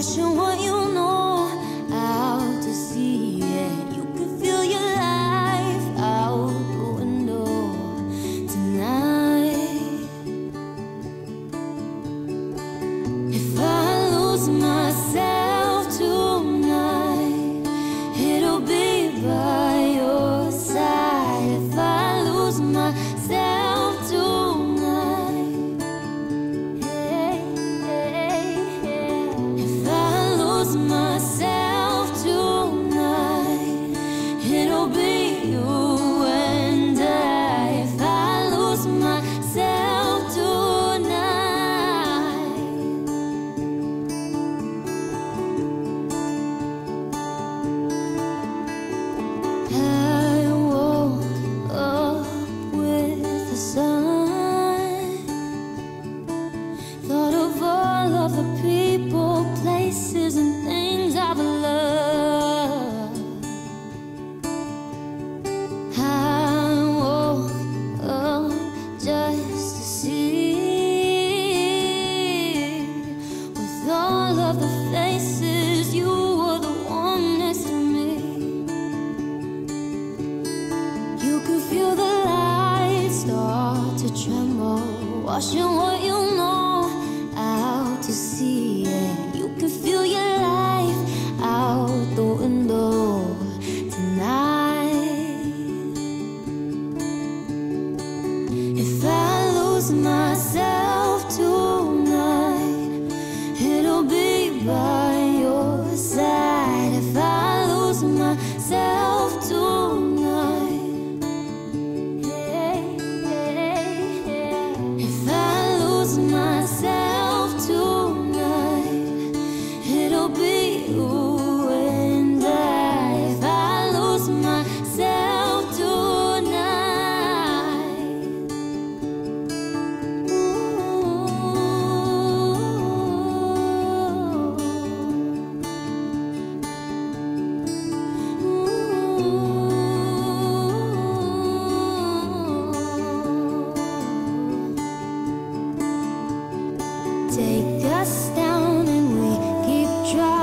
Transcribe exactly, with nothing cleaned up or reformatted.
washing what you know out to sea. Yeah, you can feel your life out the window tonight. If I lose myself tonight, it'll be by your side. If I lose myself tonight, hey, hey, hey. If I lose myself tonight, it'll be you and I. If I lose myself tonight, I woke up with the sun. Thought of all of the people, places, and things I've loved. I woke up just to see, with all of the faces, you were the one next to me. You can feel the lights start to tremble, washing what you know out to sea. Yeah, you can feel your life out the window tonight. If I lose myself tonight, it'll be by your side. If I lose myself tonight, hey, hey, hey. If I lose myself tonight, it'll be you and I. If I lose myself tonight, take us down and we keep trying.